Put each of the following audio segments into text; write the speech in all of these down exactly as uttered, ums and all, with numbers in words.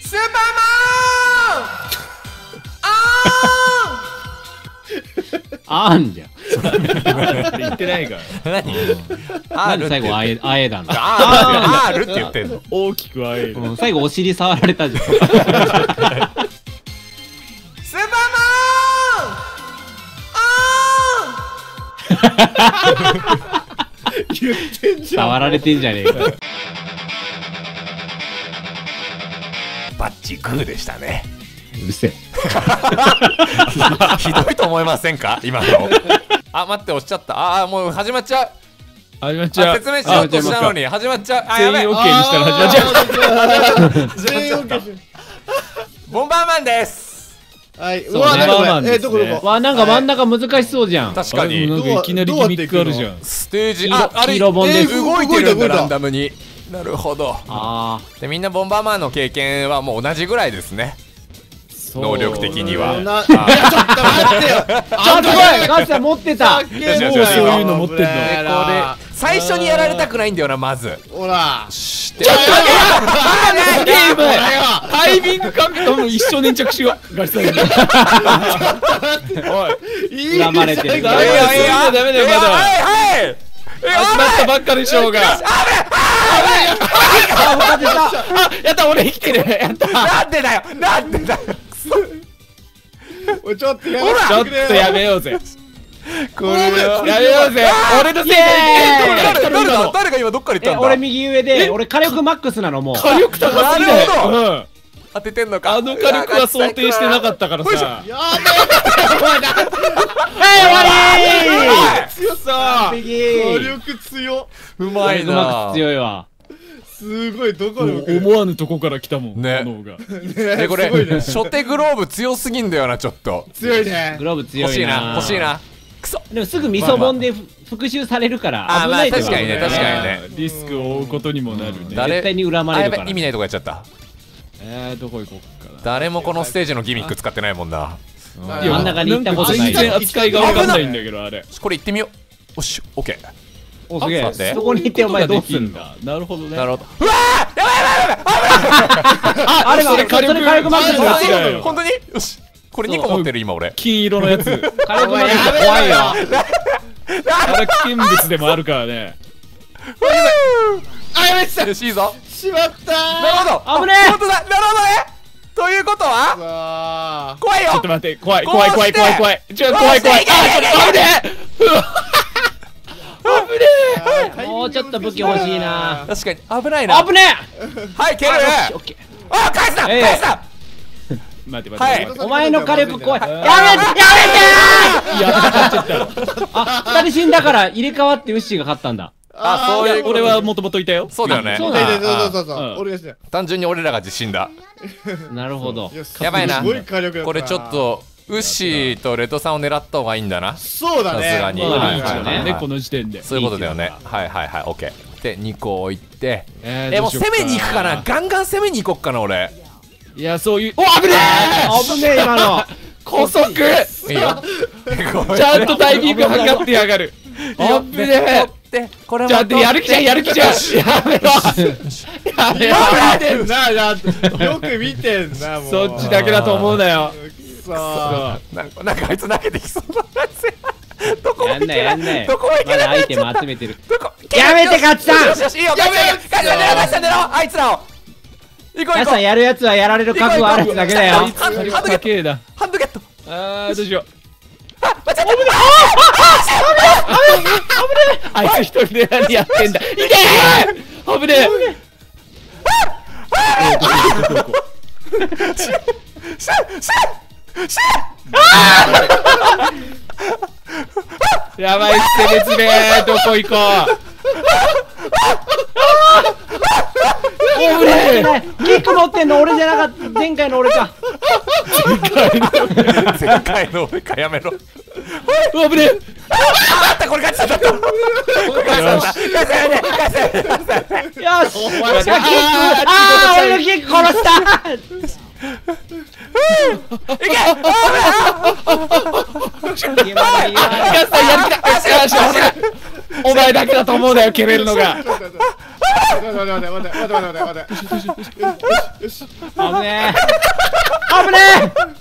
スーパーマンああーんじゃん。 言ってないから。 何なんで最後あえ、あえだの。 あーるって言ってんの。 大きくあえる。 うん最後お尻触られたじゃん。 スーパーマンあ言ってんじゃん。 触られてんじゃねえか。 バッチグーでしたね。 うるせえ。 ひどいと思いませんか今の。あ、待って、押しちゃった。ああ、もう始まっちゃう。 始まっちゃう。 説明しようとしたのに始まっちゃう。あ、やべえ。 全員 OK にしたら始まっちゃう。 全員 OK しボンバーマンです。 はい、うそうねわ、何これ、 ボンバーマンですねえ、どこどこ。 わ、なんか真ん中難しそうじゃん。 確かに。 なんかいきなりギミックあるじゃん。 ステージ、 黄色あ、あれ、 黄色ボンですえー動いてるんだ、 動いた動いたランダムに。なるほど。 あで、みんなボンバーマンの経験はもう同じぐらいですね。能力的には。 な、ちょっと待ってよ。 あ。ちょっと来いガッツさん持ってた。 よしよしよしそういうの持ってんの。 これ、最初にやられたくないんだよな、まず。 ほら。 シュッて。 ゲームタイミング感覚も一緒粘着しよう。ガチさんに。おい。 恨まれてる。 ダメだよ、そういうのダメだよ、まだ。 はいはい始まったばっかでしょうが。 あ、他出た。 あ、やった、俺生きてる。やった。 なんでだよなんでだよおい、ちょっとやちょっとやめようぜ。 これはやめようぜ。俺のせいで誰誰だ誰が今どっから行っえ、 たんだ俺右上で、俺火力マックスなのもう。 火力高すぎだなるほよ。 当ててんのかあの火力は想定してなかったからさ。 やべはい、 え強さ完火璧。 力強うまい火力マッなクス強いわ。 すごい、どこの思わぬとこから来たもん。 ね炎が。 えこれすごいね初手グローブ強すぎんだよなちょっと強いねグ。ローブ強いな。 欲しいな欲しい。なクソでもすぐ味噌ボンで復習されるからあー危ないってまあ確かにねことだよ確かにねリスクを負うことにもなるね。 誰絶対に恨まれるから。 あやべ意味ないとこやっちゃったえー、どこ行こうかな。 誰もこのステージのギミック使ってないもんなあ真ん中に行ったことない全然扱いが分かんないんだけど、あれ。 これ行ってみようおしオッケーお、すげえ。 待ってそこに行ってお前どうすんの。 だ。なるほどね。 なるほどうわーやばいやばいやばいあ、あれがそれ火力それ火力マックスのやつ違うよ本当によしこれにこ持ってる今俺金色のやつ。 火力マックス怖いよ。 あれ危険物でもあるからね。 あ、やべえ、 よしいいぞしまったー。 なるほど危ねえ本当だなるほどねということはさあ怖いよちょっと待って、怖いこうして怖い怖い怖い怖い。ちょ、怖い怖い。あ、ちょっと危ねえ。うわ危ねもうちょっと武器欲しいな。 確かに危ないな危ねはい蹴るえ。よし、オッケー。 あ返したええ返したえ。待って待って待って。 お前の火力怖い。やめてやめてやっちゃっちゃった。 あ、二人死んだから入れ替わってウッシーが勝ったんだ。 あそういう俺はもともといたよ。 そうだよねそうそうだそうそうそううん俺がして単純に俺らが自信だなるほど。 やばいなすごい火力だったなこれちょっとウッシーとレトさんを狙った方がいいんだなそうだねさすがにそうだねはいいいはいはいね、この時点で。 そういうことだよねはいはいはいオッケーでにこ置いてええもう攻めに行くかなガンガン攻めに行こっかな俺いや、そういう。お、危ねえ。 危ねえ今の。 高速。 いいよちゃんとタイミング測ってやがる。危ねでこれえ。ちゃんとやる気じゃん、やる気じゃん。やめろ。やめろ。 見てんなやよく見てんなもうそっちだけだと思うなよ。 さあなんかなんかあいつ投げてきそうなやつどこもやんないやんない。 どこも行けまないだアイテム集めてる。 どこやめて勝ちさんよしよしいいよ勝ちさん勝ちさん狙おう勝ちさん狙おうあいつらを行こう行こう皆さんやるやつはやられる覚悟あるやつだけだよ。 ハンドハンドゲットけえだ。 ハンドゲットあー、どうしよう。 あ間違ったあいつ一人で何やってんだ。いけー。危ねえ。 シュッシュッシュやばいって別でどこ行こう。 おぶねえ。キック持ってんの俺じゃなかった。前回の俺か。 前回の俺かやめろ危ねえ。 あったこれ勝ちさんだったこれ勝ちさんだ勝ちさんやね勝ちさんやね勝ちさんやねよし。俺がキック。ああ、俺のキック殺した。いけまだいけまだガスさんやる気だ。よしよしよし。お前だけだと思うなよ、蹴れるのが。 待って待って待って待って待って待って待って。よし。 危ねえ危ね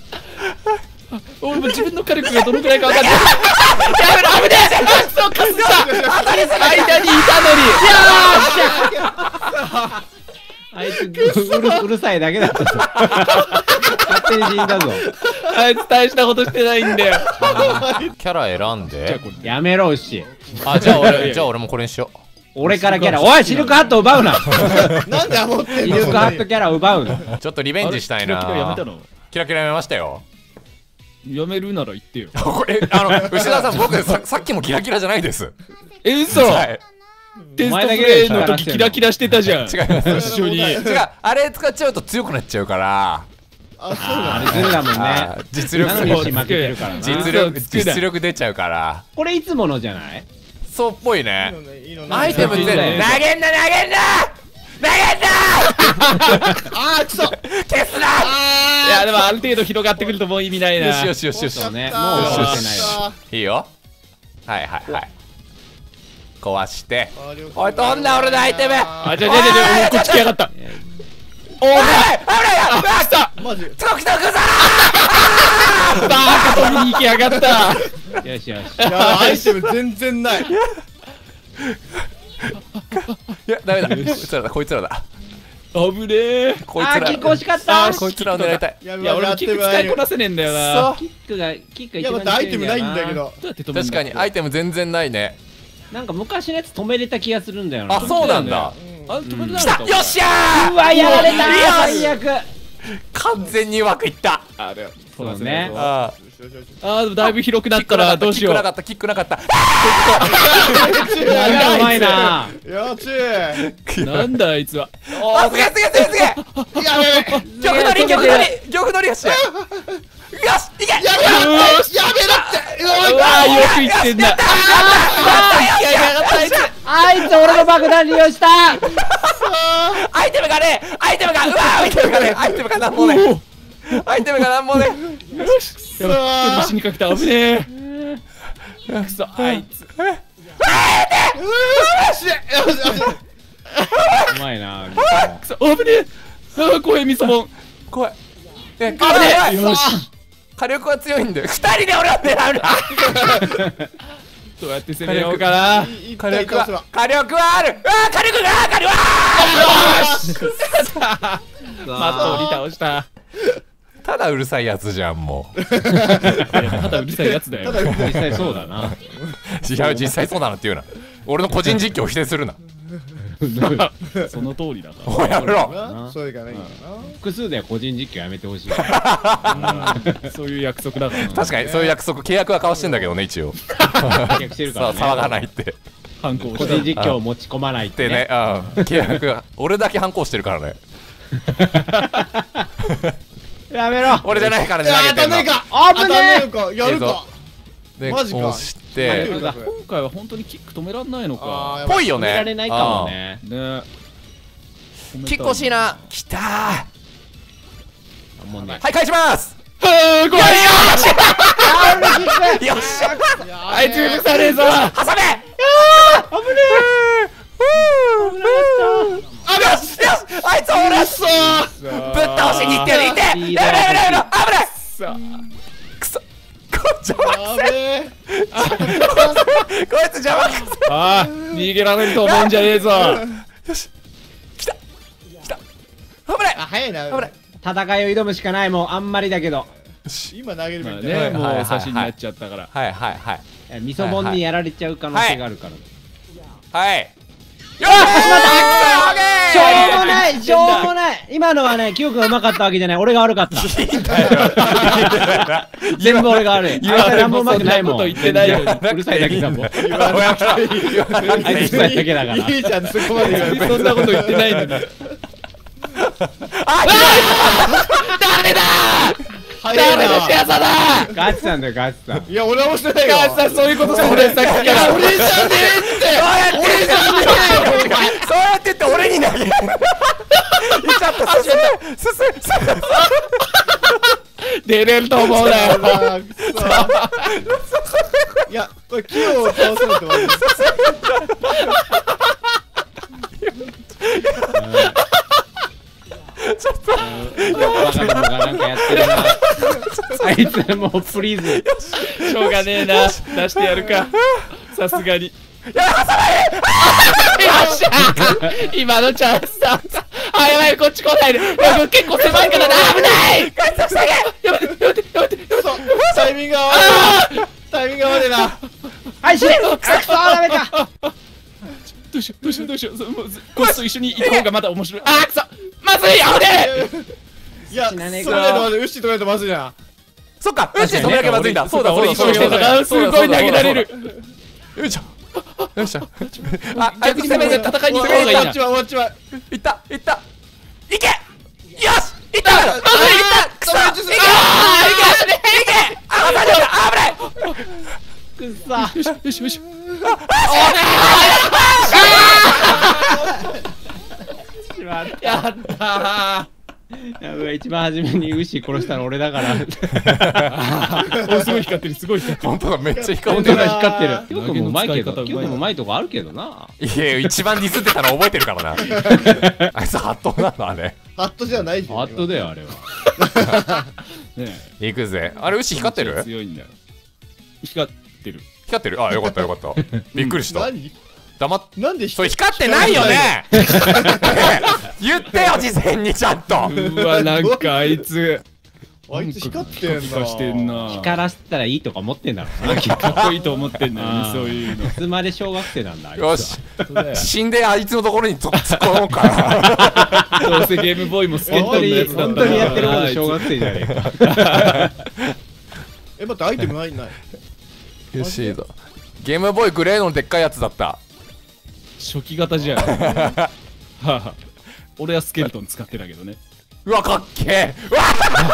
俺も自分の火力がどのくらいか分かんない。やめろ、危ねえ。クソ、かすった。間にいたのに。 あいつうるうるさいだけだったぞ。勝手に死んだぞ。 あいつ大したことしてないんだよ。 キャラ選んで。 やめろ牛。 あ、じゃあ俺じゃあ俺もこれにしよう。 俺からキャラ、おいシルクハット奪うな。 なんで守ってんの。 シルクハットキャラ奪うな。 ちょっとリベンジしたいな。 キラキラやめたの？ キラキラやめましたよ。 やめるなら言ってよ。 これあの牛田さん、僕ささっきもキラキラじゃないです。 え、嘘。テストプレイの時キラキラしてたじゃん。 違います。 一緒に。 違う、あれ使っちゃうと強くなっちゃうから。 あ、そうなあれずるだもんね。 実力なのに負けてるからな。 実力実力出ちゃうから。 これいつものじゃない？ そうっぽいね。 の。 アイテムって投げんな投げんな投げんなあーくそ。 消すな。 いやでもある程度広がってくるともう意味ないな。 よしよしよしよし。 そうね。もう押してないわ。 いいよ。はいはいはい。壊して。おい、飛んだ俺のアイテム。 あ、じゃじゃじゃじゃ、こっち来やがった。 おい、危ないや。うわ、来た。 マジ。 つこ来たくぞ。 バーカ飛びに行きやがった。 よしよし。 いやアイテム全然ない。 いや、ダメだ。こいつらだ、こいつらだ。 危ねえ。 こいつら。 あー、キック惜しかった。 こいつらを狙いたい。 いや、俺もキック使いこなせねえんだよな。 キックが、キックいや、 が一番またアイテムないんだけど。 どうやって止めるんだ確かにアイテム全然ないね。 なんか昔のやつ止めれた気がするんだよな。 あ、そうなんだ。 あ、止めるな。 来た。よっしゃうわ、やられた。最悪。 ー。完全にうまくいった。 あれ、 そうだね。 ああ、でもだいぶ広くなったらどうしよう。 キックなかった、キックなかった。 なんだうまいな。 よちー。 なんだあいつは。 あ、すげえすげえすげえすげえ。 やべえ。 玉乗り玉乗り玉乗りよし。よし、いけ。ややべえ。やべえだって。 うわー、よく言ってんだ。 あいつ俺の爆弾利用した。 アイテムがね、アイテムが、うわ、アイテムがね、アイテムがなんもね。アイテムがなんもね。 よし。やばい、死にかけた。危ねえ。くそ、あいつ。 うまいな。 くそ、危ねえ。ああ、怖い、みそもん。 怖い。え、 危ねえ。よし。 火力は強いんだよ。二人で俺を狙うな。 どうやって攻めようかな。 火力は、火力はある。うわ、火力が、火力は。 マットをリ倒した。 ただうるさいやつじゃん、もう。 ただうるさいやつだよ。 実際そうだな。 いや、実際そうなのって言うな。俺の個人実況を否定するな。 その通りだから。 おい、やめろ。 そういうかないんだな。 複数では個人実況やめてほしい。 そういう約束だから。 確かにそういう約束、契約は交わしてんだけどね、一応。 約してるかそう、 らね。 騒がないって。 反抗個人実況を持ち込まないっってね、 てね。 うん、契約が。俺だけ反抗してるからね。 やめろ。 俺じゃないからね、 いや投げてんの。 ダメか。 危ねえ。 当たんか。やるか。 で、 マジかこうして、 今回は本当にキック止めらんないのか。 ぽいよ止められね。 ないかもね。 ね。 キック欲しいな。きたー。 もうね。 はい、返します。 はあ、怖いよ。 よっしゃ。 あいつ許さねえぞ。 挟め。 危ねあ、よし、よし、あいつ俺っそー。ぶっ倒しに行ってる、いて。やめろ、やめろ、やめろ、危ない。くそ。こいつ邪魔くせ。こいつ邪魔くせ。 ああ、逃げられると思うんじゃねえぞ。 よし。来た。来た。危ない。 あ、早いな。 危ない。 戦いを挑むしかない。もうあんまりだけど。 今投げるみたいまあね、 な。 もう差しになっちゃったから。 はい、はい、はい。 味噌もんにやられちゃう可能性があるから。 はい。よしまったししょうもないしょうもない今のはね、キヨ君がうまかったわけじゃない。俺が悪かった。全部俺が悪い。あいつ何もうまくないもん。 言ってないよ。 うるさいだけだもん。あいつうるさいだけだから。 いいじゃん、そこまで言われて。 そんなこと言ってないのに。 あ、 誰だ。 早いな。 誰だ、シアサだ。 ガチさんだよ、ガチさん。 いや、俺はしてないよ。 母さん、そういうことさ、俺さっきから。 俺じゃねえって。俺じゃねえよ。 そうやって言って俺に投げる。いっちゃった。すすすす。 出れると思うなよ。 いや、これ木を倒さないと。 ってるな。あいつもうプリーズ。 しょうがねえな。出してやるか。さすがに。 やばさないよっしゃ今のチャンスだ。あ、やばい、こっち来ないで。結構狭いからな。危ない。 ガチャ下げやばい、やばい、やばい、やばい。 タイミングが合わないタイミングが合わねえな。 はい死ね。くそダメか。 どうしよう、どうしよう、どうしよう。もうこいつと一緒にいた方がまだ面白い。あー、くそまずい、やべえ。 いや、 死なねえそかれでまずウッシー止めるとまずいな。 そっかウッシー止めなきゃまずいんだ。そうだそうだそうだ俺一緒にだからすごい投げられる。 よいしょよいしょあ逆に攻めて戦いに行った方がいいな。 終わっちまう終わっちまう。 いったいったいけよしいったまずいいったくそいけいけいけあ、危ない危ないくっさ。 よしよしよし。 しまった。 やったやばい、一番初めにウッシー殺したの俺だから。 ー。お、すごい光ってる、すごい光ってる。 本当だめっちゃ光本当ってるだ光ってる。キョウ君もうまいけど、 投げの使い方うまいなキョウ君もうまいとこあるけどな。 いや一番ディスってたの覚えてるからなあいつハットなのあれハットじゃないじゃん。 ハットだよあれは。 ねいくぜあれ牛光ってる強いんだよ。光ってる。 光ってるあよかったよかったびっくりした何黙っなんでそれ光ってないよね言ってよ事前にちゃんとうわ、なんかあいつ。 あいつ光ってんな。 ピカピカしてんな。 光らせたらいいとか思ってんだろうな。 かっこいいと思ってんだよね、 あーそういうの。 いつまで小学生なんだあいつは。 よし死んであいつのところに突っ込もうかなどうせゲームボーイもスケットの本当にやつだった本当にやってること小学生じゃねえか。 え、待って、アイテムないない。 よしいいぞゲームボーイグレーのでっかいやつだった初期型じゃん。はあ、俺はスケルトン使ってたけどね。 うわかっけえうわ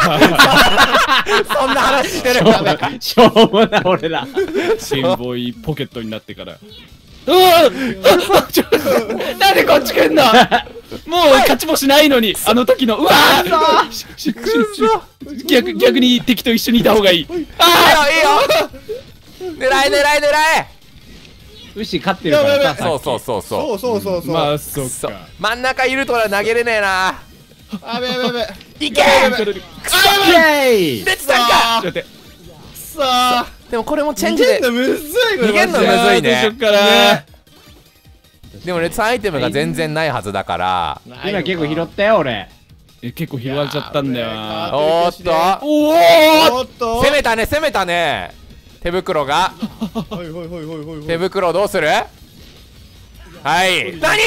そんな話してるしょうもない俺ら。 ゲームボーイポケットになってから。うわあちょなんでこっち来んの。もう勝ちもしないのに、あの時のうわーしししし逆逆に敵と一緒にいた方がいい。 ああいいよいいよ狙え狙え狙えウッシー勝ってるからさ。 そうそうそうそうそうそうそうそう。 まあそっそうか。 真ん中いるとは投げれねえなあべやべやべ。 いけそれでイエーイ。 出てたんかちょっと待ってくそー。 でもこれもチェン逃ジでげんのむずいこれ。 逃げんのむマジでずいねどうしよっかな。 でも列アイテムが全然ないはずだから今結構拾ったよ俺。 え結構拾われちゃったんだよな。 おーっとおおおっと。 攻めたね攻めたね手袋がほいほいほいほいほいほい。 手袋どうするはい何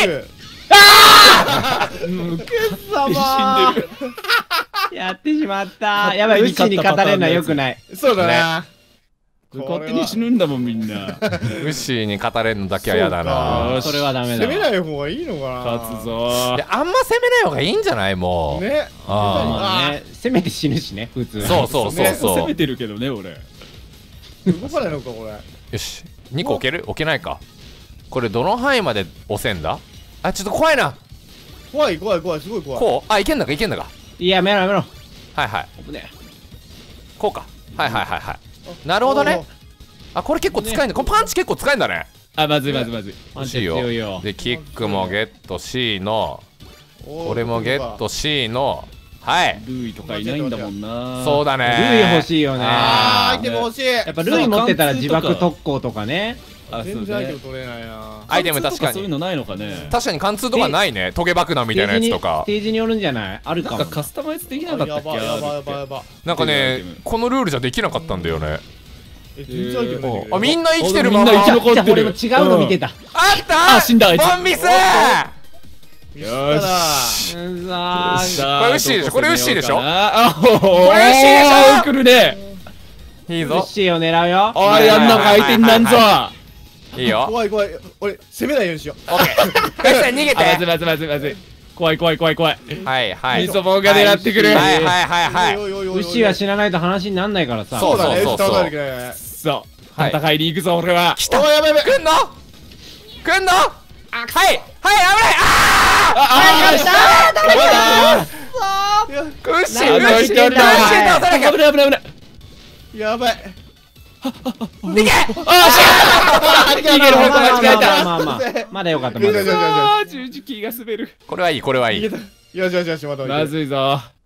様死んでる。 やってしまった。やばい、ウッシーに語れるのはよくない。 そうだな。 勝手に死ぬんだもんみんな。 ウッシーに語れるのだけは嫌だそうなかよしそれはダメだわ。 攻めない方がいいのかな。 勝つぞいやあんま攻めない方がいいんじゃないもうね。 あまあね、せめて死ぬしね、普通。 そうそうそう攻そうめてるけどね俺。 動かないのかこれ。 よしにこ置ける置けないかこれどの範囲まで押せんだあちょっと怖いな怖い怖い怖いすごい怖い。 こうあいけんだかいけんだかいや、やめろやめろ。 はいはい危ねこうかはいはいはいはいなるほどねあこれ結構使えんだこれパンチ結構使えんだねあまずいまずいまずい。 パンチ欲しいよ強いよ。 でキックもゲット C のおー。 これもゲット C のはいルーイとかいないんだもんな。 そうだねルイ欲しいよね。 あーアイあテム欲しい。 やっぱルイ持ってたら自爆特攻とかね。 あそう全然アイテムね。 取れないな。 アイテム確かそういうにのないのかね。 確かに貫通とかないねトゲ爆弾みたいなやつとかステージによるんじゃないあるかもなんか。カスタマイズできなかったっけ。 やばやばやばやば。 なんかねアイテムこのルールじゃできなかったんだよねえ全然アイテムないんだけど。 あみんな生きてるみんなまま生き残ってるじゃあ俺も違うの見てた。 あったあ死んだあいつボンミスよよーうしざー。 これウッシーでしょこれウッシーでしょあこれウッシーでしょ来るね。 いいぞウッシーを狙うよ。 おいあんなの相手になんぞ。 いいよ怖い怖い。俺攻めないようにしよう。 オッケーガチさん逃げてあまずいまずいまずいまずい。怖い怖い怖い怖い。 はいはいみそぼんが狙ってくる。 はいはいはいはいおいおいおいおいおいウッシーは死なないと話になんないからさ。 そうそうだね。 そうそうそう倒さなきゃいけないね。 そうはい戦いに行くぞ俺は。 来たおいやばいやばい。 来んの来んのはいはい危ないあああいやーウッシー何をウッシーウッシーしてんだ倒さなきゃ危ない危ない危ない。 やばい。 逃げあー逃げる方向間違えた。 まあまあまあまあまだよかったまだよかっあー十字キーが滑る。 これはいいこれはいい逃げた。よしよしよしまたまずいぞ。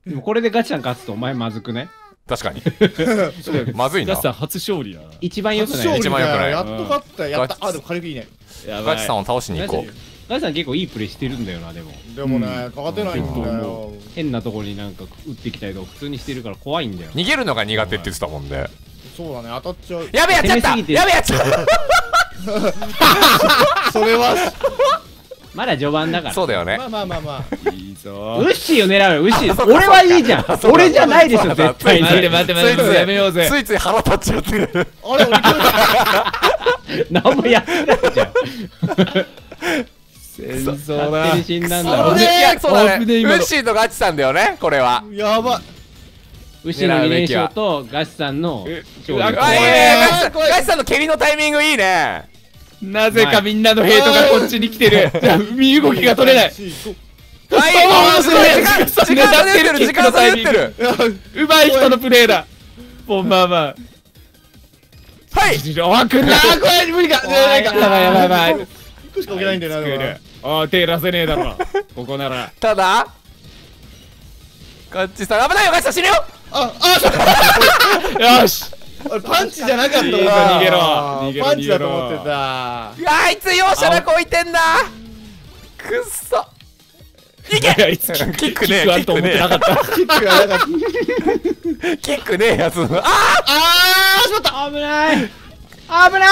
でもこれでガチさん勝つとお前まずくね。 確かにまずいな。 ガチさん初勝利だ。 一番良くない勝利一番良くないだよ。やっと勝った。やった。 ガチあ、でも火力いいね。 やばい。 ガチさんを倒しに行こう。 ガチさん結構いいプレーしてるんだよな。でもでもね、勝てないんだよ。 変なところになんか打ってきたりとか普通にしてるから怖いんだよ。 逃げるのが苦手って言ってたもんね。 そうだね、当たっちゃう。 やべやっちゃった。 攻めすぎてやべやっちゃったそれは、 まだ序盤だから。 そうだよねま。あまあまあまあ。 いいぞウッシーを狙うよ。ウッシー。俺はいいじゃん。俺じゃないでしょ絶対に。 待って待って待ってついついやめようぜ。 ついつい腹立っちゃってる。 あれ、俺来る何もやってないじゃん。 戦争勝だ手に死んだんあだろ。 れいや、そうだね。 危ねえ今のウッシーとガチさんだよね、これは。 やばい。 ウッシーのに連勝とガチさんのえ勝利。 ああ、いいね。ガチさん、 怖いガチさんの蹴りのタイミングいいね。 なぜかみんなのヘイトがこっちに来てる。じゃあ身動きが取れない。 あ、いいね。すごい。時間、時間差で打ってる。時間差で打ってる。 うまい人のプレーだ。ボンバーマン。 はい。 おー来んなーこれ無理か。やばいやばいやばいやばい。 いっこしか置けないんだよな、でもああ手出せねえだろ。ここなら。 ただ、ガチさん、危ないよ、ガチさん死ぬよ。 あ、あ、 よし。 俺パンチじゃなかったのいいぞか。 逃げろ逃げろパンチだと思ってた。 あいつ容赦なく置いてんな。くっそ。いけ。 いやいつキックキックねえキックあると思ってなかった。 キックがなかった。 キックねえやつ。ああー、しまった。 危ない危ない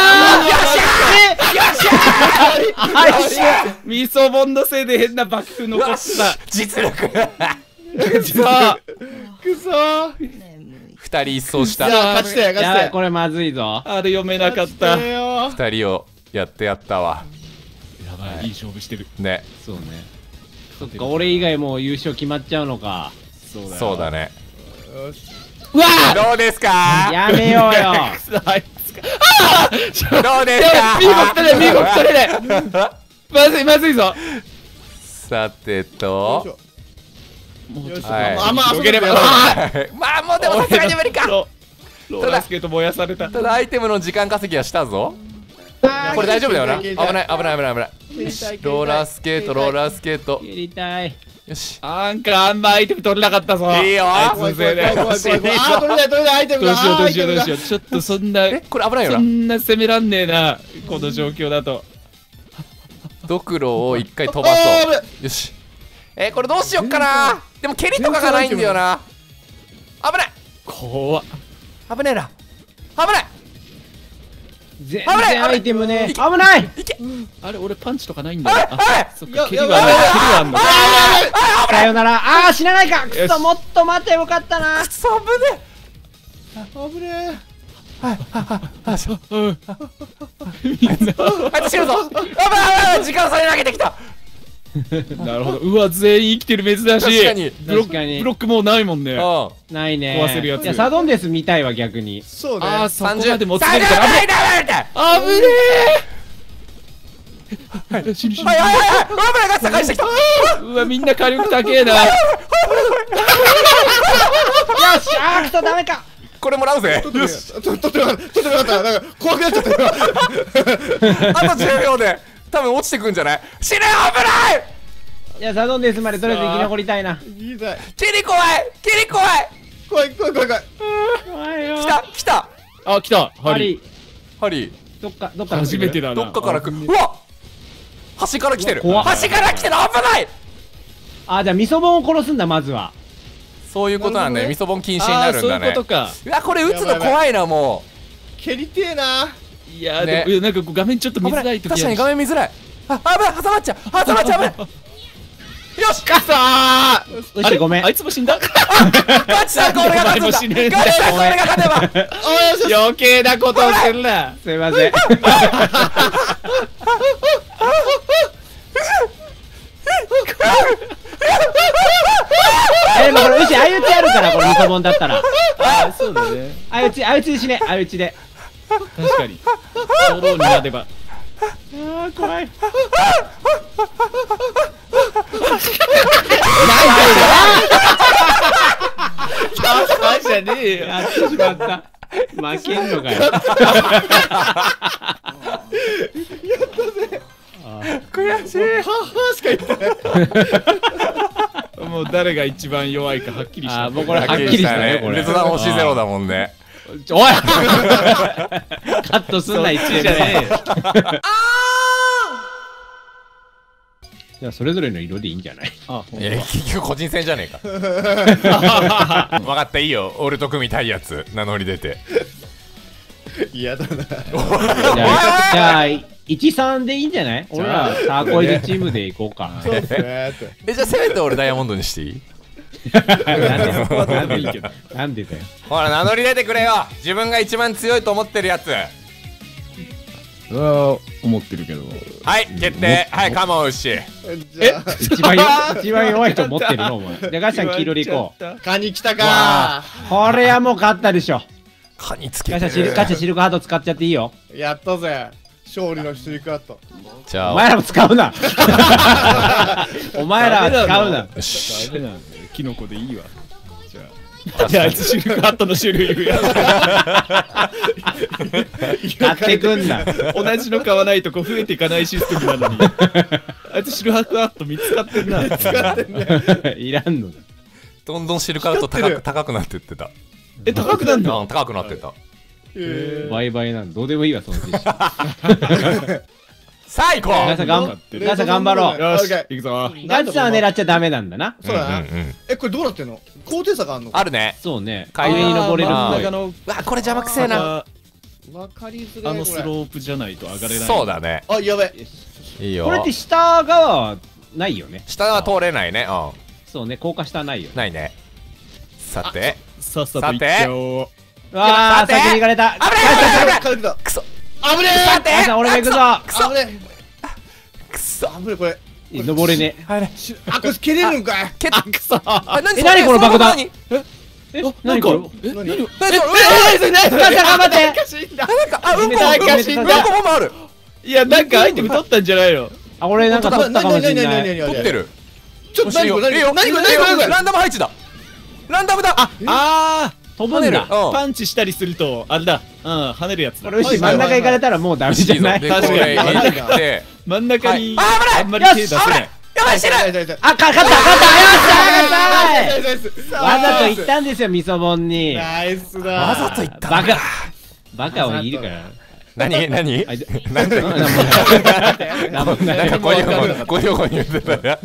よっしゃ味噌ボンのせいで変な爆風残った。 実力。 さあくそー。 二人一掃しじゃた。 あ、勝ちたよ、勝ちやたよ。 ばいこれまずいぞ。 あれ読めなかった。や勝ちよ二人をやってやったわ。 ばいいい勝負してる。 ね。 そうね。そっか俺以外もう優勝決まっちゃうのか。 そうだよ。 そうだね。 よし。 うわどうですか。 やめようよ。 あいつか。ああどうですやか。 ばい身動き取れない身動き取れない。まずいまずいぞ。 さてよいとし。ょもうちょっとはいあ、まあ、 広げれば。 ああまあもうでもさすがに無理か。 ロローラースケート燃やされた。 ただアイテムの時間稼ぎはしたぞ。これ大丈夫だよな。危ない危ない危ない危ない。よしローラースケートローラースケート。 蹴りたい。 よし。 なんかあんまアイテム取れなかったぞ。 いいよあいつ怖いのせいで。 怖い怖い怖い怖い怖い。あー、取れない取れないアイテムが。 どうしようどうしようどうしよよう。ちょっとそんなえこれ危ないよそな。 んな攻めらんねえなこの状況だと。 ドクロを一回飛ばそう。よし。えー、これどうしよっかな。でも蹴りとかがないんだよな。危ない怖っ。 危ねえな。危ない。 全危ない然アイテムね。 い危ない。 いけ。 あれ俺パンチとかないんだよ。 あれああれそっかや蹴りはあるやばい蹴りはあんのか。 さよなら。ああ死なないか。くよしそもっと待てよかったな。 くそ危ね危ねうんみんなえ。あいつ死ぬぞ。危ない危ない時間差で投げてきた。 なるほど。うわ全員生きてる珍しい。 確かにブロッ確かにクブロックもうないもんね。 うないね。 壊せるやついやサドンデス見たいわ逆に。 え。そうね。 ああん。 そこまでもつさんじゅうれるから。 はいダメだ。 あぶねえ。死ぬ死ぬはいはいはいはい。危ないガッサ返してきた。 うわみんな火力高えな。 よしあーくそダメか。 これもらうぜ。 よし。取ってなかった。取ってなかった。なんか怖くなっちゃったよ。 あとじゅうびょうで多分落ちてくんじゃない。死ぬ危ない。 いやサドンデスまでとりあえず生き残りたいな。 言いたい。 蹴り怖い蹴り怖い。 怖い怖い怖い怖い。 怖いよ。 来た来た。 あ来たハハリー。 リーハリーどっかどっから初めてだな。 どっかから来る。うわ端から来てる。 怖っ端から来てる。危ない。 あじゃあ味噌ボンを殺すんだまずは。 そういうことなんだよ。 なる味噌ボン禁止になあーそういうるんだね。 ことか。 うわこれ打つの怖いなも蹴りてえな。 いやーねでもなんかこう画面ちょっとう。 見危ないい。 づら時確かに画面見づらい。あ危ない挟まっちゃう。挟まっちゃう危ない。よしかさーうしごめんあいつも死んだ。 ガチさんこれが勝つんだ。 お前も死ねえんだガチさんこれが勝てば。 余計なことをするな。 すいません。えでもこれうち相打ちあるからこれ味噌ボンだったら。 あそうだね。 相打ち相打ちで死ね相打ちで。 確かに。ソロになれば。 あー怖い。 あじゃねえよ。 やってしまった。負けんのかよ。 悔しい。 ははしか言ってない。 もう誰が一番弱いかはっきりした。 あーもうこれはっきりしたねこれ。 別段星ゼロだもんね。 おいカットすんな一致じゃねえよ。じゃあそれぞれの色でいいんじゃない？ あ、ほんえ結局個人戦じゃねえか。分かったいいよ俺と組みたいやつ名乗り出て。 嫌だな。 じゃあじゃあいちさんでいいんじゃない？俺らターコイズチームでいこうか。 そうですねって。 えじゃあせめて俺ダイヤモンドにしていい？ なんでいいけど。なんでだよ。 ほら名乗り出てくれよ自分が一番強いと思ってるやつ。 うわ思ってるけど。 はい決定。はいカモンウッシー。 じゃあ一番よ一番弱いと思ってるのお前。じゃあガシさん黄色でいこう。 カニ来たかこれはもう勝ったでしょ。 カニつけガてる。 シャシルガシャシルクハート使っちゃっていいよ。 ー。やったぜ。勝利のシルクハット。 じゃあお前らも使うな。お前らは使うな。 よしダメなんだよ。キノコでいいわ。じゃあ。じゃああいつシルクハットの種類や。 買ってくんな。 同じの買わないとこう増えていかないシステムなのに。あいつシルクハット見つかってんな。 使ってんね。 いらんのだ。 どんどんシルクアウト高く高くなってってた。 え、高くなんの？ うん高くなってた。 えバイバイなんどうでもいいわその知識。 さあ行こガシャ頑ーガシャ頑張ろう。 よし、 オッケー行くぞ。 ガチさんは狙っちゃダメなんだな。 そうだな。 うんうんうんえ、これどうなってんの？高低差があんの？ あるね。 そうね。 階上に登れるっあーぽい。 真ん中のうわこれ邪魔くせえな。 わかりづあらいこれ。 のスロープじゃないと上がれない。 そうだね。 あ、やべ。 いいよ。 これって下側はないよね。 下は通れないね。うん。 そうね、高架下はないよね。 ないね。さて。 さっさと行っちゃおう。 わあ、 さて先に行かれた。 危ない軽くだ。 くそ危ねさてガシャ俺も行くぞ。 くそ危ねくそ危ねこれ。 登れねあれしあ、これ蹴れるんかい。 けあ、くそ。 あ何え何この爆弾何え。え、 なん何かこれ。 え、何？ 何何え、 ええ、何？ ガシャ頑張って。 なんかあうんこなんかうんこ死んだうんこボンバーある。 いや、なんかアイテム取ったんじゃないの？ あ、俺なんか取ったかもしれない。 取ってる。 ちょっと何これいいよ何これいいよ何これ何これランダム配置だ。ランダムだ。ああ飛ぶんだ。 ー、 うんパンチしたりすると、あれだ。うん、跳ねるやつだ。 俺、牛真ん中行かれたらもうダメじゃない。 でこれ入って真ん中に、 はいあ危ないあんまり手出せない。 やばい死ぬ。 痛い痛い痛いあ、か、勝った勝ったよっしゃー勝ったナイスナイスーわざと言ったんですよ、みそぼんに。 ナイスだ。 わざと言ったバカバカをいるから。 何何あいつなんでなんもないなんかゴニョゴニョゴニョ言ってたよ。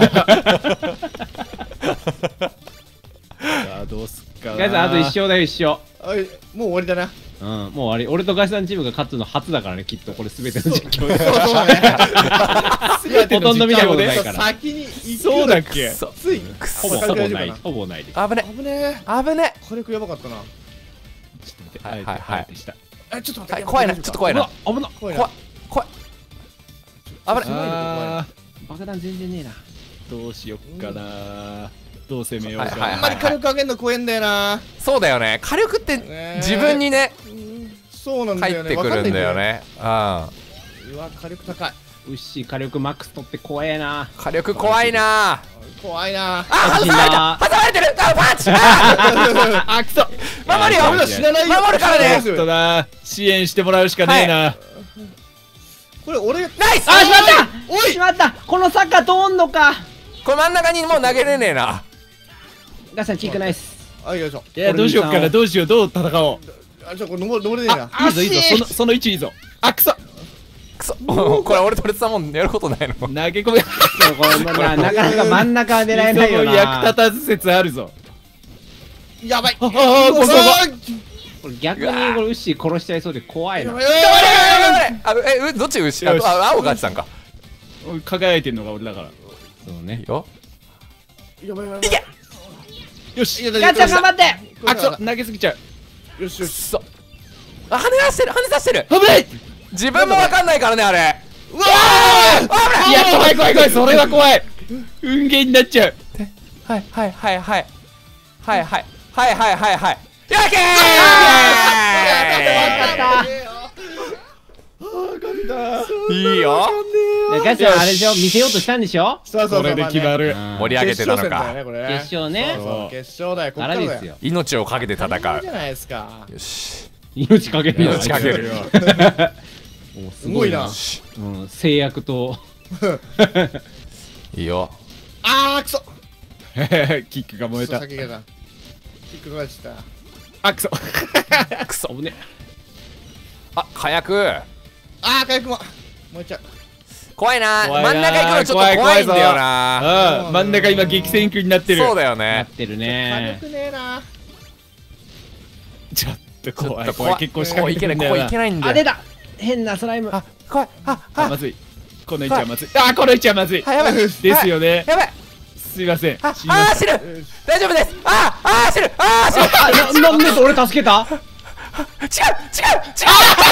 さあ、どうすっかな。 ガイさん、あと一勝だよ、一勝。 あいもう終わりだな。 うん、もう終わり。俺とガイさんチームが勝つの初だからね、きっと。これ全ての実況で。 そうそうだね。 ほとんど見たことないから。 先に行くそうだっけ？ そついくほぼ、 そほぼない。ほぼないです。 危ね危ね危ねえ。火力やばかったな。 ちょっと待って、 はいはいはいあえてした。 え、ちょっと待って。 はい怖いなちょっと怖いなうわ、危な。 怖いな。 怖い怖い危ないあ爆弾全然ねえな。 ー、どうしよっかな。どう攻めようかはいはいあんまり火力上げんの怖えんだよな。 そうだよね火力ってね自分にねそうなんだよね。 入ってくるんだよねうんわかんないんだよね。うわ、火力高い。 うっしー、火力マックス取って怖えな。 火力怖いな怖いな。 あ外された挟まれてるあパンチああ、くそ。 守るよ俺ら知らないよ。 守るからねちょっとな、支援してもらうしかねえな。 これ俺。 ナイスあ、しまったおいしまったこの坂通んのか。 これ真ん中にもう投げれねえなガイさん、チークナイス。 あ、よいしょ。 いや、どうしよっかな、どうしよう、どう戦おう。 あ、ちょ、これ登れ登れねえな。 いいぞ、いいぞ、その、その位置いいぞ。あ、くそ。 くそこれ俺取れてたもんやることないの投げ込め。 そうこれななかなか真ん中は狙えないよな。 役立たず説あるぞ。 やばい。 ああ、こここれ逆にこれウッシー殺しちゃいそうで怖いな。 やばい。 頑張れ頑張れあえうどっち牛あよしあ青が勝ちさんか輝いてんのが俺だから。 そうね。 よやばいやばい。 いけよし。 ガチャ頑張って。 あ、くそ、投げすぎちゃう。 よしよし。 くそあ跳ね出してる跳ね出してる危ない自分もわかんないからねあれうわいや、怖い怖い怖い、それは怖い。運ゲーになっちゃう。 はいはいはいはいはいはいはいはいはいはいやけーいいよガチャあれでしょ見せようとしたんでしょ。 そうそうそう。 これで決まる。 盛り上げてたのか決決勝ね。 そう決勝だよ。こっかかららだよ。 ですよ。 命をかけて戦いいじゃうないですか。 よし命かけるよ。 命かけるよもうすごいな。 すうん、制約と。 いいよあーくそ。 キックが燃えた。 先がだ。キックが落ちた。 あ、くそ。 くそ。 危ね。 あ、火薬。 あー、火薬も燃えちゃう。 怖いな。 怖いな真ん中行くのちょっと怖いんだよな。 うん、真ん中今激戦区になってる。 そうだよなねっ。てる火ね。 力ねえな。 ちょっと怖いちょっと怖い。結構仕掛けてるんだよな。 ここいけないんだあ、 よ。 出た。変なスライム。 あ、怖い。あ、あ、 あまずい。この位置はまずい。あ、この位置はまずい。 あ、やばい。 ですよね。 やばい。 すいません。 あ、 死にまあー、死ぬ。大丈夫です。あー、あー、死ぬ。あー、死ぬ。 あ、な、なんで俺助けた？ 違う、違う、違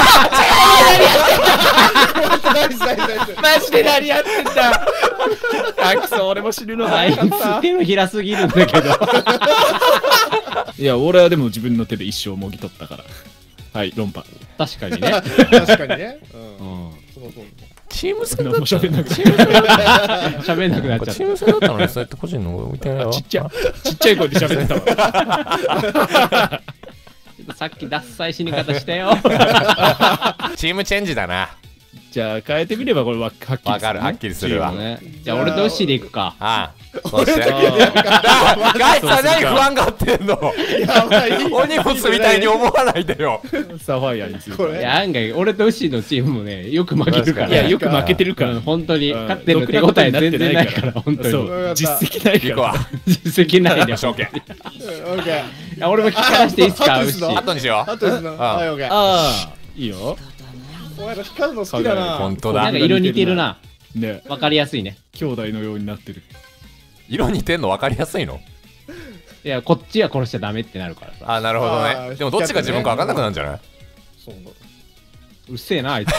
ナイスナイスナイス。 マジで何やってんだ。あ、くそ、俺も死ぬのあ早いかったつ。手のひらすぎるんだけど。 いや、俺はでも自分の手で一生もぎ取ったから。はい、論破。 確かにね。 確かにね。う。 うんん。 そうそう。 チーム戦だ何もった喋んなくなっ喋んなくなっちゃっチーム戦だったのにそうやって個人の置いてないた。 よ。 ちっちゃい、ちっちゃい声で喋ってたわ。 た。さっき脱菜死に方したよ。 チームチェンジだな。 じゃあ変えてみればこれははっきりするね。 わかる、はっきりするわ。 ねじゃあ俺とウッシーで行くか。 ああ、そして。 あガイツは何不安がってんの。 やばい。 お荷物みたいに思わないでよ。 ーサファイアにする。 これ。 いや案外俺とウッシーのチームもねよく負けるから。 いや、よく負けてるかうんら。 本当にうん勝ってる手応え全然ないから本当そにう、実績ないから。 行くわ。 実績ないね。 よし、オッケー。 オッケー。 いや俺も聞からしていいっすかウッシー。 後にしよう。 あとですの。 あはい、オッケー。 ああ、いいよ。 お前ら光るの好きだな。 本当だなんか。色似てるな。 ね、 わかりやすいね。 兄弟のようになってる。 色似てんの分かりやすいの？ いやこっちは殺しちゃダメってなるからさ。 あ、なるほどあね。 ーでもどっちが自分か分かんなくなるんじゃない？ そう。 うっせえなあいつ。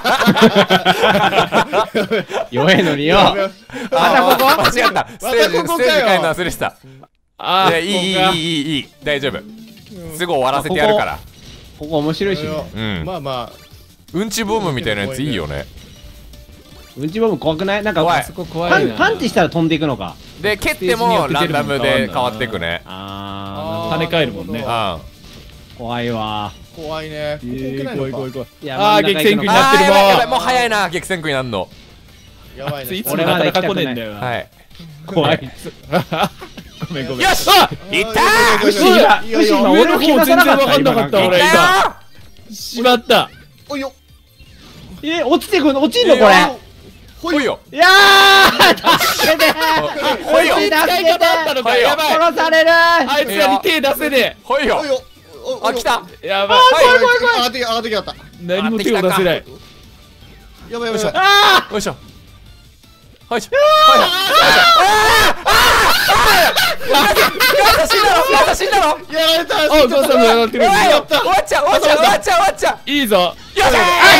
弱えのによ。またここ？ 間違った。ステージ、ステージまたここかよ変えるの忘れてた。 あいや、いい、いい、いい、いい、大丈夫。すぐ終わらせてやるから。 ここ面白いしね。 うん。 まあまあ。 うんちボムみたいなやついいよね。 うんちボム怖くない？なんか怖いそこ怖パンいな。 パンチしたら飛んでいくのか。 で、蹴ってもランダムで変わってくね。 あ跳ね返るもんね。 うん。 ああー怖いわ。 怖いね。ここー、 ないのか。 怖い怖い怖い。 いやあー真ん中行くのか激戦区になってるー、やばいやばい、 ももう早いな、激戦区になるの。 やばいね。 いつもなかなか来ねえんだよな。 はい。 怖い。 ごめんごめん。 よしあいったウッシーが、ウッシー今俺を聞かせなかった全然わかんなかった今俺なん今しまった。 おいよ。 え、落ちてくんの？落ちんのこれ？ ほいよ。 いやー助けてほいよ。 ウッシー助けてあったのか、 はいよやばい。 殺されるあいつらに手出せねほいよおい。よ。 あ、来た。 やばい。 怖い怖い怖い。上がってきた上がってきた。 何も手を出せない。 やばいやばい。 あよいしょ。はいしょ。死んだろ、死んだろ。 やられた。 あ、お父さんが上がってる。 終わっちゃう、終わっちゃう、終わっちゃう、終わっちゃう、終わっちゃう。 いいぞ。 よっしゃー。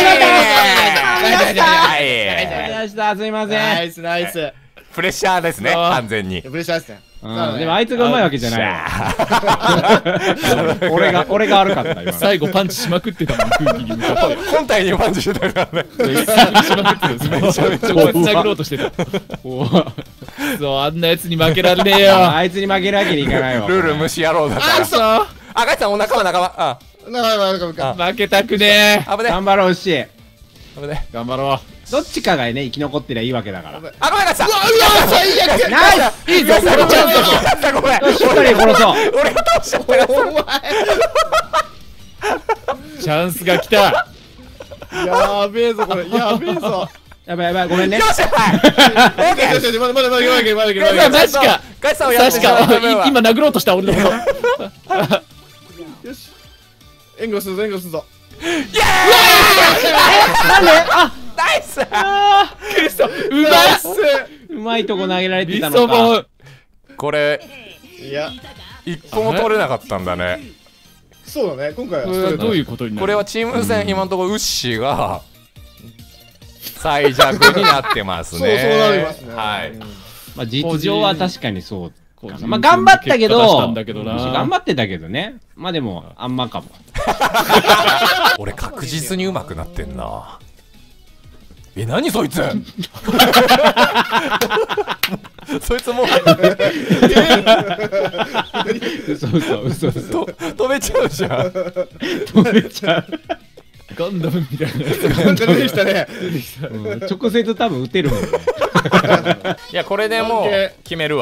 ーやしたすいませんナイスナイス。 プレッシャーですね、 あー完全に。 プレッシャーですね。 うんでもあいつがうまいわけじゃないわあ俺が俺が悪かった今最後パンチしまくってたもん、空気に向かって。 本体にパンチしてたからね。 しまくってる。めちゃめちゃこう繋ろうとしてた。そう、あんなやつに負けられねえよ。 あいつに負けるわけにいかないわルール虫野郎だから。 そう。 あ、ガイさんお仲間仲間。あ、 なかなかなかなか。 負けたくねえ。 危ね頑張ろうし危ね頑張ろどっちかがね生き残ってりゃいいわけだからあ、ごめんガイさん。 うわ最悪。 ナイスう。いいぞ、このチャンスだぞ。 ごめん。 よししっかり殺そう俺が倒しちゃったから。 お前。 チャンスが来た。 やべえぞこれ。やべえぞ。 やばいやばいごめんねよっしゃ。オッケー。 よしよしまだまだまだまだまだまだまだうわマジか。 ガイさんをやって確か、い今殴ろうとした俺のこと。 よし。援護するぞ援護するぞ。 なんであナイス。 あくそ、うまっす。 ーうまいとこ投げられてリたのかソボン。 これ、 いや一個も取れなかったんだね。 そうだね今回はこれはどういうことになる？ これはチーム戦、今のところウッシーが最弱になってますね。 そうそうなりますね。 はい。 まあ実情は確かにそう個人まあ頑張ったけ結果出したどんだけどな頑張ってたけどねまあでもあんまかも俺確実に上手くなってんな。え、何そいつそいつもう嘘嘘嘘嘘と止めちゃうじゃん。 止めちゃうガンダムみたいなやつなんか出てきたね。 うん直接多分撃てるもんねいや、これでもう決めるわ。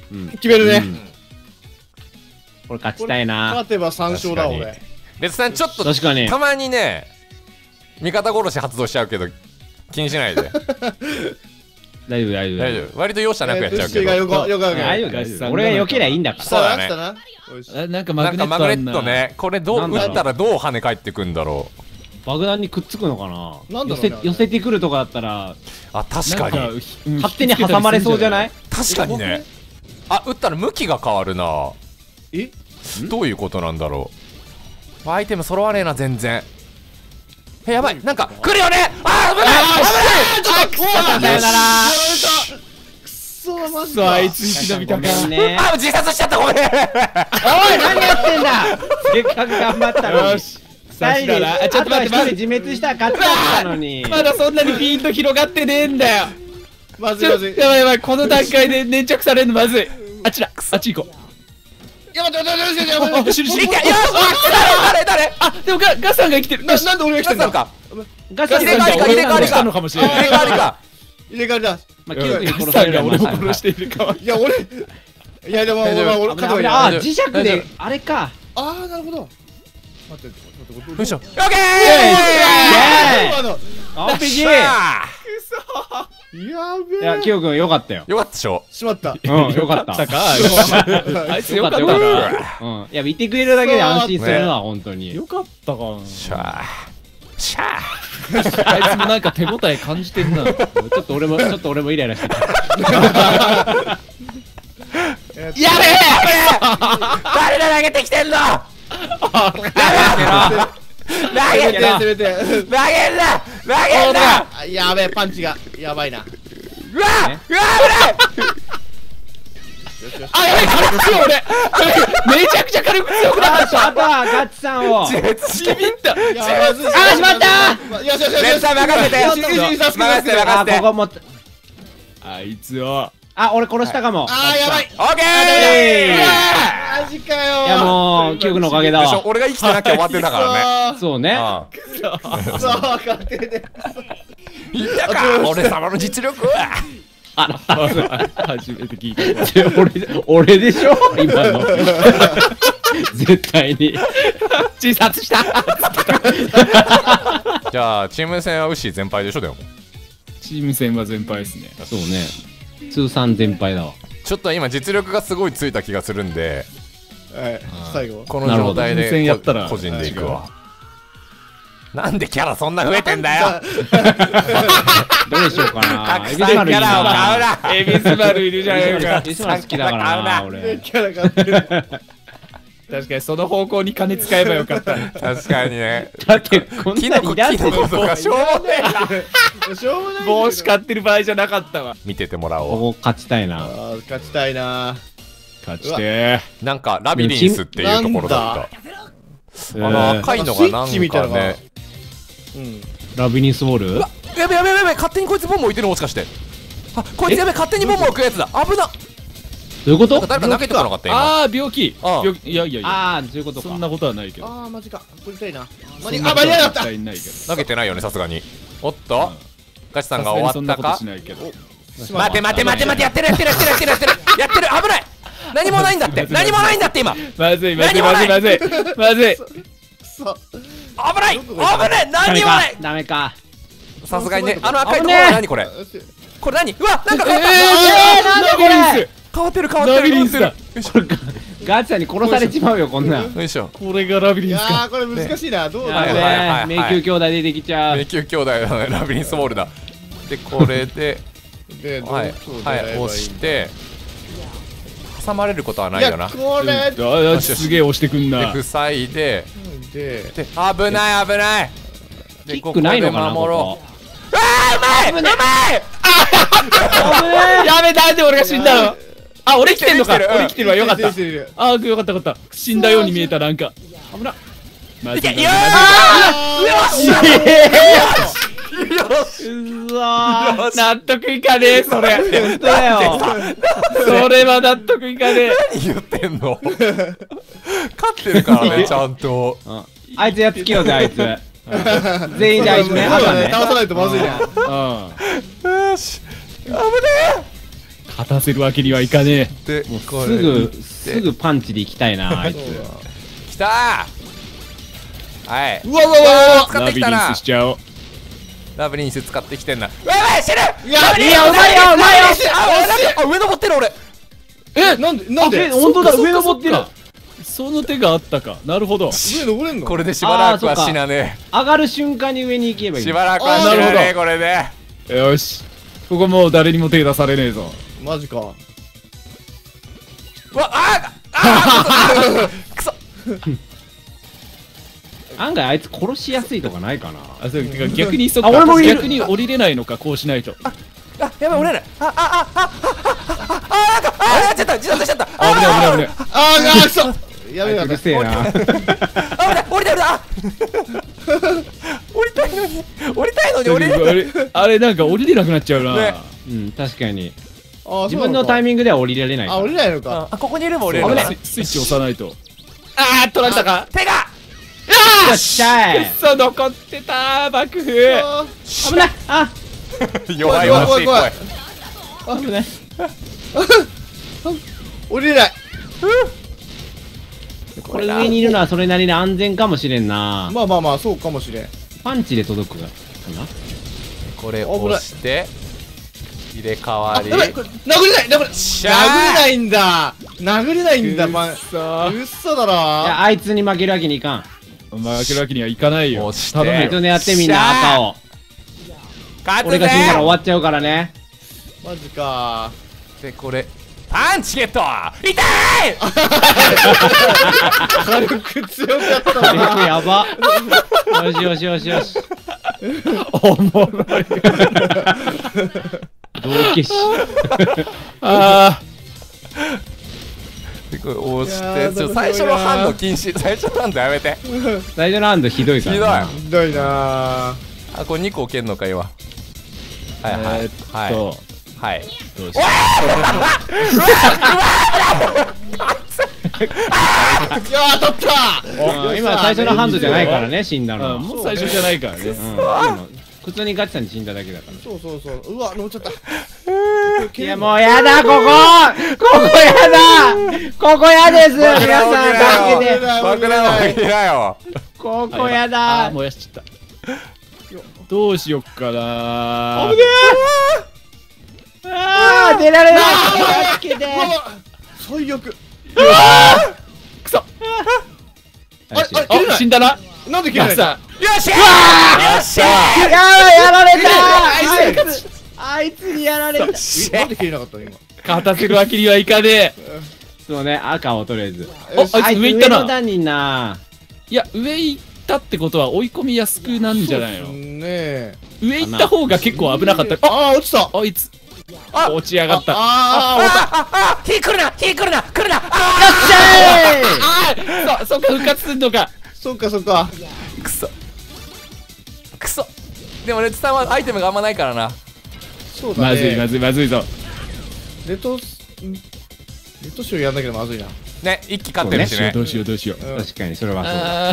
決めるね。 これ勝ちたいな。 勝てばさん勝だ、 確かに俺。 レツさんちょっと確かにたまにね味方殺し発動しちゃうけど気にしないで大丈夫大丈夫大丈夫割と容赦なくやっちゃうけどえーよくよくわかる。 大丈夫大丈夫。俺が避けりゃいいんだから。 そうだねしたな。よしあなんかマなんグネットかマグネッあんなトねこれどうなんだろう打ったらどう跳ね返ってくんだろう爆弾にくっつくのかな。 なんだろうねあれ寄せ寄せてくるとかだったらあ確かなんにうん勝手に挟まれそうじゃない？ 確かにねあ打ったら向きが変わるなえどういうことなんだろうアイテム揃わねえな全然えやばいなんか来るよねあー危ない危ないさよなら。 くそー、マジそうあか。 いつ生き延びたかごめんね。 あ自殺しちゃったごめんおい何やってんだ。せっかく頑張ったのに。 よしさしだなあちょっと待ってあとは一人自滅したら勝ちだったのに。 まだそんなにピーンと広がってねえんだよちょまずいまずい。 やばいやばいこの段階で粘着されるのまずいあっちだあっち行こうやばい、やばい、やばい、やばい、やばい。 あ、知る知るいけよし誰誰誰あでもガガスさんが生きてるななんで俺が来てんだ。 ガスさんかガスさん入れ替わりか入れ替わりかしたのかもしれない入れ替わりか入れ替わりだ。 まあガ記憶に殺スさんが俺をされるまあ殺しているかはいや、俺。いや、でも、 大丈夫まあ俺、 危勝てばいいな。 ない危ないあ磁石大丈であれか。 あー、なるほど。待って、待って、待って。 よいしょオッケーイエーイあの、 完璧。いあやべえ。 やキヨ君よかったよ。 ーよかったでしょしまった。 うんよかった。 たかあいつよかったよかったよかかった。うんいや見てくれるだけで安心するのは本当に。 よかったかしゃーしゃあいつもなんか手応え感じてんなちょっと俺もちょっと俺もイライラしてきた。 ーやべえ誰が投げてきてんの投げせめて、 んな投げんせめて。 な投げんなあやべえ、パンチが。やばいな。 うわうわ危ないあやばい軽く強い俺めちゃくちゃ軽く強くなかっあとあとはガッチさんを。 自滅したビビったいやまずいあーしまったよしよしよし。 レッサー任せてよしよしよしよし任せて任あせてここもあいつをあ俺殺したかも。 あー、やばい。 オッケえいーマジかよ。 いやもうキヨ君のおかげだでしょわ。 俺が生きてなきゃ終わってたからねね。 そうね。 あそう、そう、勝手で。 いたか俺様の実力はあの初めて聞いたわ俺俺でしょ今の。絶対に。 自殺したじゃあチーム戦はウッシー全敗でしょでもチーム戦は全敗ですねそうね。通算全敗だわ。 ちょっと今実力がすごいついた気がするんではい、最後。 この状態なるほどチーム戦でやったら個人でいくわなんでキャラそんな増えてんだよどれにしようかな。 たくさんキャラを買うなエビスバルいるじゃないかエビスマル好きだからな俺。 キャラ買ってる。 確かにその方向に金使えばよかった確かにねだってこんキノコなにいらんキノコとかしょうもねえなしょうもない。 帽子買ってる場合じゃなかったわ見ててもらおうここ勝ちたいな。 あー、勝ちたいな。 勝ちてなんかラビリンスっていうところだったあの赤いのがなんスイッチみたいなのがかねうん。 ラビニンスボール。 やべやべやべやべ勝手にこいつボンボ置いてるもしかしてあこいつやべ勝手にボンボ置くやつだ危などういうこと？ なんか誰か投げてこなかった今ああ病気ああ病気いやいやいやああそういうことか。 そんなことはないけどあー、マジか。取りたいな。 そマジあ、 んなことは間に合った。 絶対ないけど投げてないよねさすがにおっとガチさんがさすがに終わったかそんなことしないけど待て待て待て待てやってるやってるやってるやってるやってるやってる危ない何もないんだって何もないんだって今危まずいまずいまずいまずいまずいくそ。 ない危ない何ダメかにもないダメか。 さすがにねあの赤いとこ危ねえろは何これこれ何うわなんか変わったええーなんでこれラビリンス変わってる変わってるラビリンスだ変わってるよガチさんに殺されちまうよこんなん。 いしょよいしょこれがラビリいやンスかー、これ難しいな。どうだやべはいはいはいはいえ迷宮兄弟出てきちゃう。 迷宮兄弟のラビリンスボールだでこれでで、 はいどうだはい押して挟まれることはないいや、 よなこれ。 ああすげえ押してくんなで塞いでで、 で危ない危ないでキックないのかなここで守ろここ。 うあーうまいうまいやべなんで俺が死んだのあ俺生きてんのか生きてる俺生きてるわよかった生きてる生きてるあーよかったよかった死んだように見えたなんか危なまずいまずいようざー。 納得いかねえそれ本当だよ。 それは納得いかねえ何言ってんの勝ってるからねちゃんとうんあいつやっつけようぜあいつ。全員であいつね。 そうだね、 あとね。 倒さないとまずいな。 うんよし危ね勝たせるわけにはいかねでもうこれすぐ打ってすぐパンチで行きたいなあいつ。 きたー。はいうわうわうわうわ使っえ。ラビリンてきたなスしちゃおう。 ラビリンス使ってきてんな。うわやばい死ぬ。 いやラビリンスいやうまいようまいよあ俺なんかあ上登ってる俺。 えなんでなんでえ本当だ上そっかそっか登ってる。 その手があったか。なるほど。 上登れんのこれでしばらくは死なね上がる瞬間に上に行けばいい。 えしばらくは死なあーなるほねえどこれで。 よし。ここもう誰にも手出されねえぞ。 マジかうわあーあーくそ案外あいつ殺しやすいとかないかな。 あ、そうか逆にそっあ俺もいるか逆に降りれないのか、こうしないと。 あやばい折れない。ああああああああなんかあやっちゃった自殺しちゃった。 あ危ない危ない危ない。 あーあーくそやべえやべえうるせえな。 あ降りた降りた降りた。降りたいのに降りたいのに降りれない。 あれあれなんか降りれなくなっちゃうな。 ねうん確かにあー自分のタイミンミングでは降りられないから。 あ降りないのかあここにいれば降りれるな。 危ない。ススイッチ押さないと。あー取られたか。 手がよっしゃい。 そう残ってた幕府。 あ危ない。あ弱いわしい怖い怖い声。 危ない。 降りれないこれ上にいるのはそれなりに安全かもしれんな。 まあまあまあそうかもしれんパンチで届くかな。 これ押して入れ替わり。 やばいこれ殴れない殴れしゃー殴れないんだ殴れないんだパンさうっそだいやなあいつに負けるわけにいかん。 負けるわけにはいかないよ。 押して頼むよ。 えっとねやってみんな赤を。 勝つ俺が死んだら終ぜ。 わっちゃうからね。 マジかでこれパンチゲット。痛い。 軽く強くやった火力なやば。よしよしよしよし。 おもろい。 道化師。 あでこれ押しいやーてちょ最初の反応禁止。最初の反応やめて。 最初のラウンドひどいからな。 ひどいなあこれにこ置けんのか今。はいーはいえーはいっとはい。 どうしよいやー取ったうん今最初のハンドじゃないからね死んだう。 のは。 あもう最初じゃないからね。 うん今普通にガチさんに死んだだけだから。 そうそうそううわ乗っちゃったいやもうやだここここやだここやです皆さん助けて爆弾を入れなよ。 ここやあだー燃やしちゃった。どうしよっかな。 危ねえあー出られない助けて最悪くそ。 あれあれ切れないあ死んだな。 なんで切れないのさよっしゃーよっしゃやばいやられたあいあいつあいつにやられたえなんで切れなかったの今勝たせるわけにはいかねえ。 そうね赤をとりあえずおあいつ上行ったな。 の段にないや上行ったってことは追い込みやすくなんじゃないの。 ねえ上行った方が結構危なかった。ああー落ちたあいつあ落ちやがった。ああー落ちたああ火来るな火来るな来るなああそそっか復活すんのか。 そっかそっかーくそくそでもレッツさんはアイテムがあんまないからな。 そうだねまずいまずいまずいぞ。 レッドスんレッドショーやんなきゃまずいなね一気勝ってるしねどうしようどうしようどうしよう。 うん確かにそれはそうだあ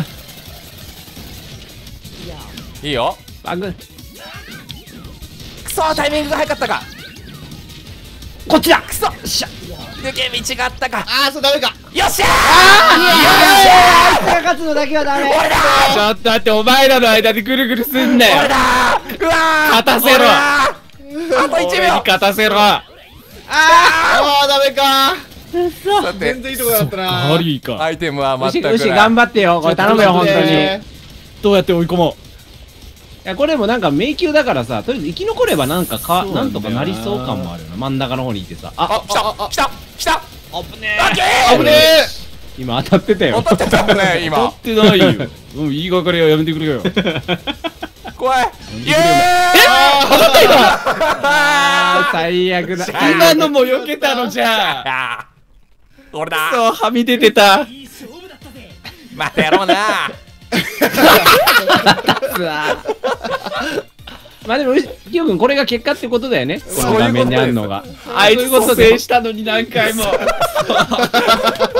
いいよ。 バグくそタイミングが早かったか。 こっちだくそしゃ抜け道があったか。 あーそうダメかよっしゃあいつが勝つのだけはダメーちょっと待ってお前らの間でぐるぐるすんなよ。 ー俺だーうわー勝たせろ俺だーあといちびょう俺に勝たせろ。 あーダメかだって全然いいとこだったなハリーか。 アイテムは牛全くない。 牛頑張ってよこれ頼むよ本当にいねどうやって追い込もやこれもなんか迷宮だからさとりあえず生き残ればなんかかそうななんんだよなとかなりそう感もあるよな真ん中の方にいてさああ来た来た来た危ねあけ危ね今当たってたよ当たってたもんねう。 今取ってないよ。うん言いがかりはやめてくれよ。 怖いイエーイあー最悪だ今のも避けたのじゃん。 あー俺だそうはみ出てた。 またやろうなうわまあでもきよくんこれが結果ってことだよねこの画面であるのがあいつ蘇生したのに何回も。